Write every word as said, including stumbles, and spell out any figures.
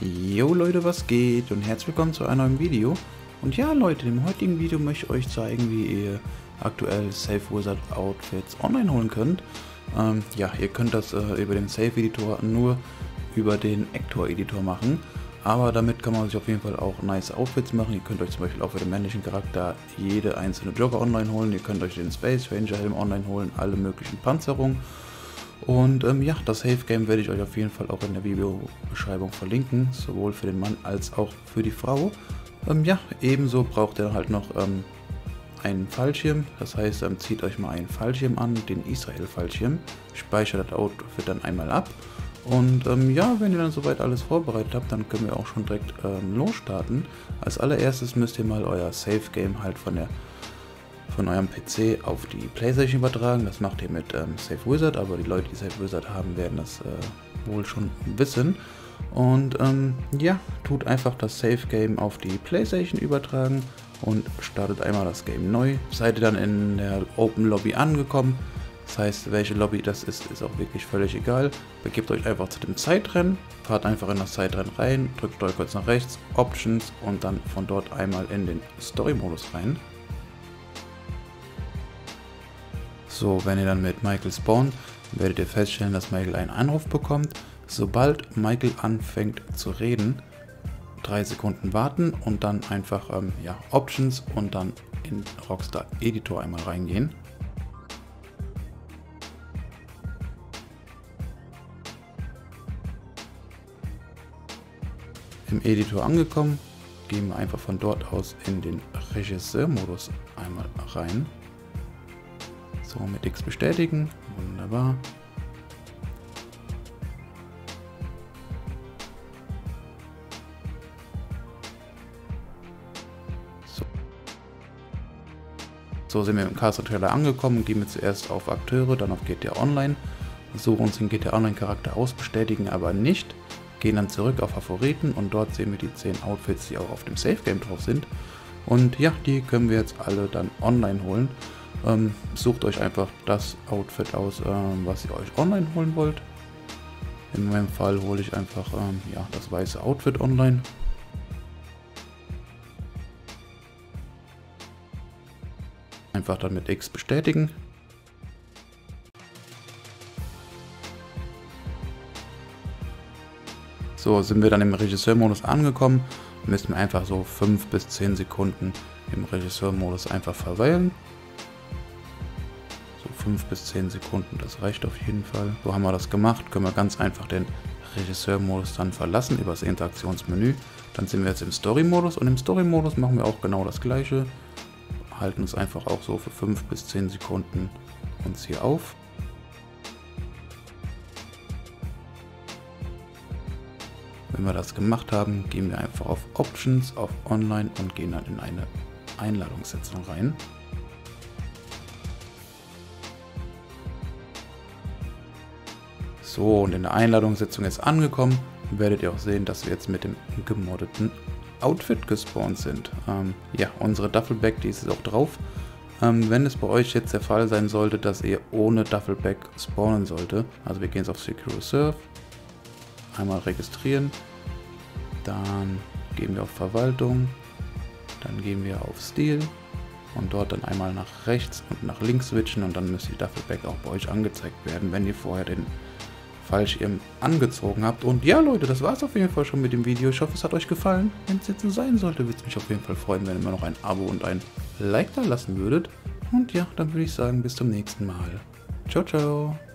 Jo Leute, was geht und herzlich willkommen zu einem neuen Video. Und ja Leute, im heutigen Video möchte ich euch zeigen, wie ihr aktuell Safe Wizard Outfits online holen könnt. Ähm, ja, ihr könnt das äh, über den Safe Editor nur über den Actor Editor machen. Aber damit kann man sich auf jeden Fall auch nice Outfits machen. Ihr könnt euch zum Beispiel auch für den männlichen Charakter jede einzelne Jogger online holen. Ihr könnt euch den Space Ranger Helm online holen, alle möglichen Panzerungen. Und ähm, ja, das Safe Game werde ich euch auf jeden Fall auch in der Videobeschreibung verlinken, sowohl für den Mann als auch für die Frau. Ähm, ja, ebenso braucht ihr halt noch ähm, einen Fallschirm, das heißt, ähm, zieht euch mal einen Fallschirm an, den Israel-Fallschirm, speichert das Outfit dann einmal ab. Und ähm, ja, wenn ihr dann soweit alles vorbereitet habt, dann können wir auch schon direkt ähm, losstarten. Als allererstes müsst ihr mal euer Safe Game halt von der von eurem P C auf die PlayStation übertragen. Das macht ihr mit ähm, Safe Wizard, aber die Leute, die Safe Wizard haben, werden das äh, wohl schon wissen. Und ähm, ja, tut einfach das Safe Game auf die PlayStation übertragen und startet einmal das Game neu. Seid ihr dann in der Open Lobby angekommen, das heißt, welche Lobby das ist, ist auch wirklich völlig egal. Begebt euch einfach zu dem Zeitrennen, fahrt einfach in das Zeitrennen rein, drückt Steuer kurz nach rechts, Options und dann von dort einmal in den Story-Modus rein. So, wenn ihr dann mit Michael spawnt, werdet ihr feststellen, dass Michael einen Anruf bekommt. Sobald Michael anfängt zu reden, drei Sekunden warten und dann einfach ähm, ja, Options und dann in Rockstar Editor einmal reingehen. Im Editor angekommen, gehen wir einfach von dort aus in den Regisseur-Modus einmal rein. So, mit X bestätigen, wunderbar. So, so sind wir im Caster Trailer angekommen, gehen wir zuerst auf Akteure, dann auf G T A Online, suchen uns den G T A Online Charakter aus, bestätigen aber nicht, gehen dann zurück auf Favoriten und dort sehen wir die zehn Outfits, die auch auf dem Safe Game drauf sind. Und ja, die können wir jetzt alle dann online holen. Ähm, sucht euch einfach das Outfit aus, ähm, was ihr euch online holen wollt. In meinem Fall hole ich einfach ähm, ja, das weiße Outfit online. Einfach dann mit X bestätigen. So, sind wir dann im Regisseur-Modus angekommen, müssen wir einfach so fünf bis zehn Sekunden im Regisseur-Modus einfach verweilen. fünf bis zehn Sekunden, das reicht auf jeden Fall. So haben wir das gemacht, können wir ganz einfach den Regisseur-Modus dann verlassen über das Interaktionsmenü. Dann sind wir jetzt im Story-Modus und im Story-Modus machen wir auch genau das gleiche. Halten uns einfach auch so für fünf bis zehn Sekunden uns hier auf. Wenn wir das gemacht haben, gehen wir einfach auf Options, auf Online und gehen dann in eine Einladungssetzung rein. So, und in der Einladungssitzung ist angekommen, werdet ihr auch sehen, dass wir jetzt mit dem gemoddeten Outfit gespawnt sind. Ähm, ja, unsere Duffelbag, die ist auch drauf. Ähm, wenn es bei euch jetzt der Fall sein sollte, dass ihr ohne Duffelbag spawnen sollte, also wir gehen jetzt auf Secure Reserve, einmal registrieren, dann gehen wir auf Verwaltung, dann gehen wir auf Stil und dort dann einmal nach rechts und nach links switchen und dann müsste die Duffelbag auch bei euch angezeigt werden, wenn ihr vorher den Fallschirm angezogen habt. Und ja Leute, das war es auf jeden Fall schon mit dem Video. Ich hoffe, es hat euch gefallen. Wenn es jetzt so sein sollte, würde es mich auf jeden Fall freuen, wenn ihr mir noch ein Abo und ein Like da lassen würdet. Und ja, dann würde ich sagen, bis zum nächsten Mal. Ciao, ciao.